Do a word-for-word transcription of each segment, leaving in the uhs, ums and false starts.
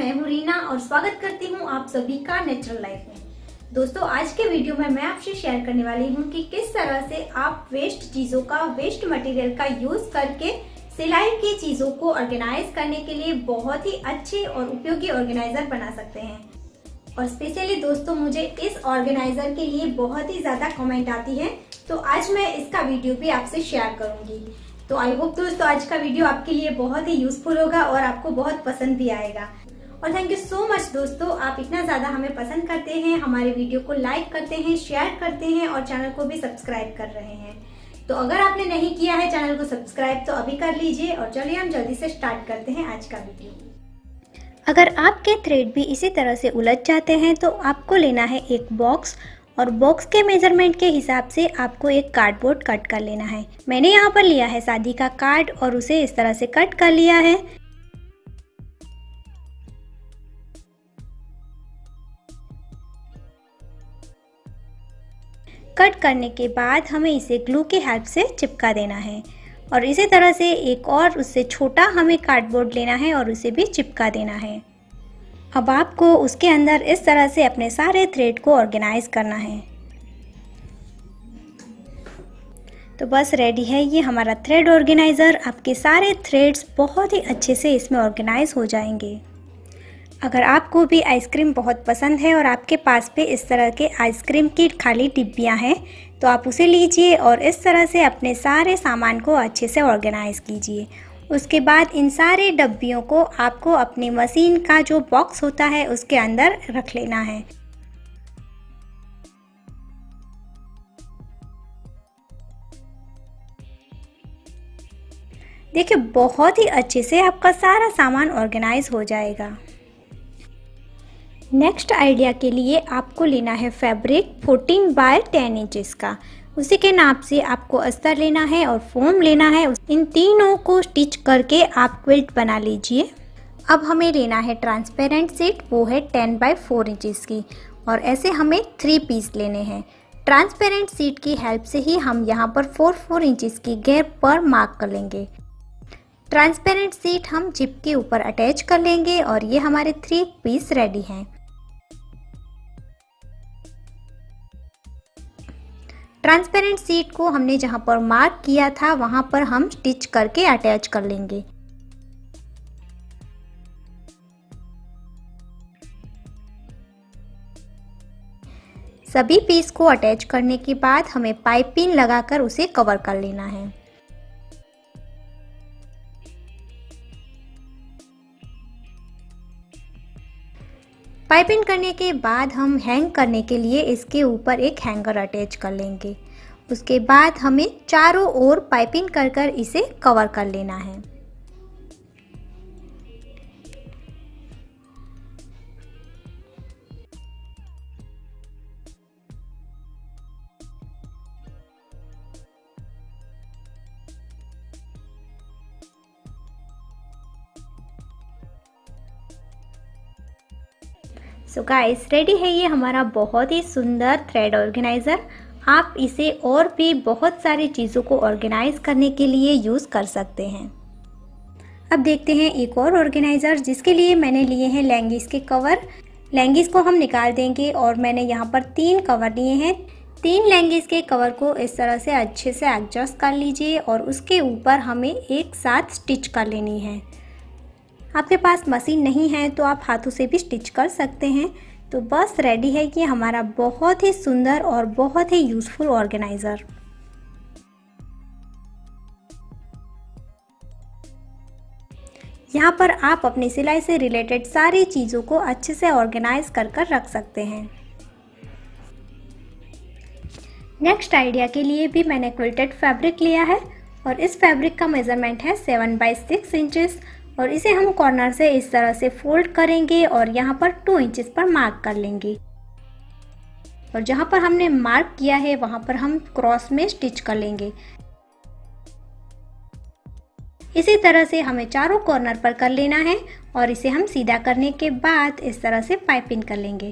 मैं हूँ रीना और स्वागत करती हूँ आप सभी का नेचुरल लाइफ में। दोस्तों, आज के वीडियो में मैं आपसे शेयर करने वाली हूँ कि किस तरह से आप वेस्ट चीजों का, वेस्ट मटेरियल का यूज करके सिलाई की चीजों को ऑर्गेनाइज करने के लिए बहुत ही अच्छे और उपयोगी ऑर्गेनाइजर बना सकते हैं। और स्पेशली दोस्तों, मुझे इस ऑर्गेनाइजर के लिए बहुत ही ज्यादा कमेंट आती है, तो आज मैं इसका वीडियो भी आपसे शेयर करूंगी। तो आई होप दोस्तों आज का वीडियो आपके लिए बहुत ही यूजफुल होगा और आपको बहुत पसंद भी आएगा। और थैंक यू सो मच दोस्तों, आप इतना ज्यादा हमें पसंद करते हैं, हमारे वीडियो को लाइक करते हैं, शेयर करते हैं और चैनल को भी सब्सक्राइब कर रहे हैं। तो अगर आपने नहीं किया है चैनल को सब्सक्राइब तो अभी कर लीजिए। और चलिए हम जल्दी से स्टार्ट करते हैं आज का वीडियो। अगर आपके थ्रेड भी इसी तरह से उलझ जाते हैं तो आपको लेना है एक बॉक्स, और बॉक्स के मेजरमेंट के हिसाब से आपको एक कार्डबोर्ड कट कर लेना है। मैंने यहाँ पर लिया है शादी का कार्ड और उसे इस तरह से कट कर लिया है। कट करने के बाद हमें इसे ग्लू की हेल्प से चिपका देना है और इसी तरह से एक और उससे छोटा हमें कार्डबोर्ड लेना है और उसे भी चिपका देना है। अब आपको उसके अंदर इस तरह से अपने सारे थ्रेड को ऑर्गेनाइज करना है। तो बस रेडी है ये हमारा थ्रेड ऑर्गेनाइज़र। आपके सारे थ्रेड्स बहुत ही अच्छे से इसमें ऑर्गेनाइज हो जाएंगे। अगर आपको भी आइसक्रीम बहुत पसंद है और आपके पास पे इस तरह के आइसक्रीम की खाली डिब्बियाँ हैं तो आप उसे लीजिए और इस तरह से अपने सारे सामान को अच्छे से ऑर्गेनाइज कीजिए। उसके बाद इन सारे डब्बियों को आपको अपनी मशीन का जो बॉक्स होता है उसके अंदर रख लेना है। देखिए बहुत ही अच्छे से आपका सारा सामान ऑर्गेनाइज हो जाएगा। नेक्स्ट आइडिया के लिए आपको लेना है fabric fourteen by ten inches का। उसी के नाप से आपको अस्तर लेना है और फोम लेना है। इन तीनों को स्टिच करके आप क्विल्ट बना लीजिए। अब हमें लेना है ट्रांसपेरेंट शीट, वो है टेन बाय फोर इंचेस की और ऐसे हमें थ्री पीस लेने हैं। ट्रांसपेरेंट शीट की हेल्प से ही हम यहाँ पर फोर फोर इंचेस की गैप पर मार्क कर लेंगे। ट्रांसपेरेंट शीट हम जिप के ऊपर अटैच कर लेंगे और ये हमारे थ्री पीस रेडी हैं। ट्रांसपेरेंट शीट को हमने जहां पर मार्क किया था वहां पर हम स्टिच करके अटैच कर लेंगे। सभी पीस को अटैच करने के बाद हमें पाइपिंग लगाकर उसे कवर कर लेना है। पाइपिंग करने के बाद हम हैंग करने के लिए इसके ऊपर एक हैंगर अटैच कर लेंगे। उसके बाद हमें चारों ओर पाइपिंग कर कर इसे कवर कर लेना है। सो गाइस, रेडी है ये हमारा बहुत ही सुंदर थ्रेड ऑर्गेनाइज़र। आप इसे और भी बहुत सारी चीज़ों को ऑर्गेनाइज करने के लिए यूज़ कर सकते हैं। अब देखते हैं एक और ऑर्गेनाइज़र जिसके लिए मैंने लिए हैं लेंगिस के कवर। लेंगिस को हम निकाल देंगे और मैंने यहाँ पर तीन कवर लिए हैं। तीन लेंगिस के कवर को इस तरह से अच्छे से एडजस्ट कर लीजिए और उसके ऊपर हमें एक साथ स्टिच कर लेनी है। आपके पास मशीन नहीं है तो आप हाथों से भी स्टिच कर सकते हैं। तो बस रेडी है कि हमारा बहुत ही सुंदर और बहुत ही यूज़फुल ऑर्गेनाइज़र। यहाँ पर आप अपनी सिलाई से रिलेटेड सारी चीज़ों को अच्छे से ऑर्गेनाइज कर कर रख सकते हैं। नेक्स्ट आइडिया के लिए भी मैंने क्विल्टेड फैब्रिक लिया है और इस फैब्रिक का मेजरमेंट है सेवन बाई सिक्स इंचेस और इसे हम कॉर्नर से इस तरह से फोल्ड करेंगे और यहाँ पर टू इंचेस पर मार्क कर लेंगे और जहाँ पर हमने मार्क किया है वहाँ पर हम क्रॉस में स्टिच कर लेंगे। इसी तरह से हमें चारों कॉर्नर पर कर लेना है और इसे हम सीधा करने के बाद इस तरह से पाइपिंग कर लेंगे।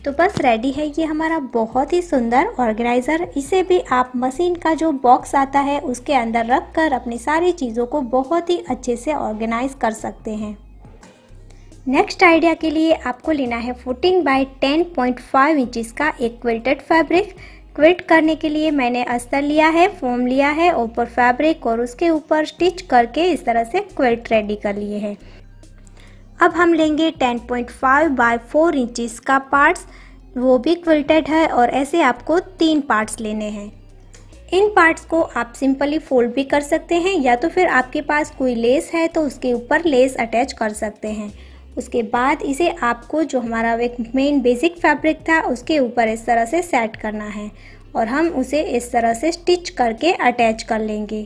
तो बस रेडी है ये हमारा बहुत ही सुंदर ऑर्गेनाइज़र। इसे भी आप मशीन का जो बॉक्स आता है उसके अंदर रख कर अपनी सारी चीज़ों को बहुत ही अच्छे से ऑर्गेनाइज कर सकते हैं। नेक्स्ट आइडिया के लिए आपको लेना है fourteen by ten point five inches का एक क्विल्टेड फैब्रिक। क्विल्ट करने के लिए मैंने अस्तर लिया है, फोम लिया है, ऊपर फैब्रिक और उसके ऊपर स्टिच करके इस तरह से क्विल्ट रेडी कर लिए हैं। अब हम लेंगे ten point five by four inches का पार्ट्स, वो भी क्विल्टेड है और ऐसे आपको तीन पार्ट्स लेने हैं। इन पार्ट्स को आप सिंपली फोल्ड भी कर सकते हैं या तो फिर आपके पास कोई लेस है तो उसके ऊपर लेस अटैच कर सकते हैं। उसके बाद इसे आपको जो हमारा एक मेन बेसिक फैब्रिक था उसके ऊपर इस तरह से सेट करना है और हम उसे इस तरह से स्टिच करके अटैच कर लेंगे।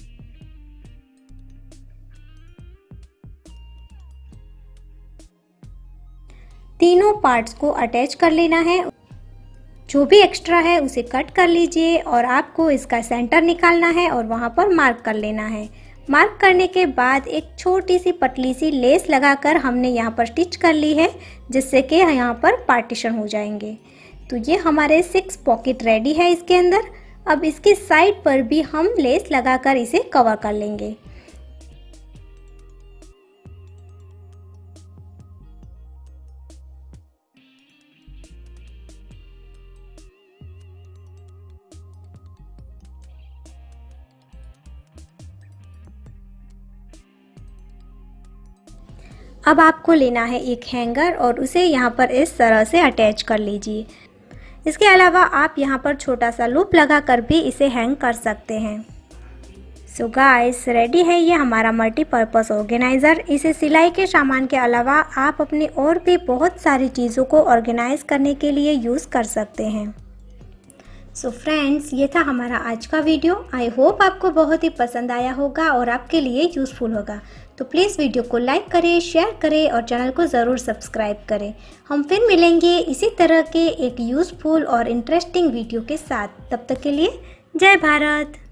तीनों पार्ट्स को अटैच कर लेना है। जो भी एक्स्ट्रा है उसे कट कर लीजिए और आपको इसका सेंटर निकालना है और वहाँ पर मार्क कर लेना है। मार्क करने के बाद एक छोटी सी पतली सी लेस लगाकर हमने यहाँ पर स्टिच कर ली है, जिससे कि यहाँ पर पार्टीशन हो जाएंगे। तो ये हमारे सिक्स पॉकेट रेडी है इसके अंदर। अब इसकी साइड पर भी हम लेस लगाकर इसे कवर कर लेंगे। अब आपको लेना है एक हैंगर और उसे यहाँ पर इस तरह से अटैच कर लीजिए। इसके अलावा आप यहाँ पर छोटा सा लूप लगाकर भी इसे हैंग कर सकते हैं। सो गाइस, रेडी है ये हमारा मल्टीपर्पज़ ऑर्गेनाइज़र। इसे सिलाई के सामान के अलावा आप अपनी और भी बहुत सारी चीज़ों को ऑर्गेनाइज करने के लिए यूज़ कर सकते हैं। सो फ्रेंड्स, ये था हमारा आज का वीडियो। आई होप आपको बहुत ही पसंद आया होगा और आपके लिए यूज़फुल होगा। तो प्लीज़ वीडियो को लाइक करें, शेयर करें और चैनल को ज़रूर सब्सक्राइब करें। हम फिर मिलेंगे इसी तरह के एक यूज़फुल और इंटरेस्टिंग वीडियो के साथ। तब तक के लिए जय भारत।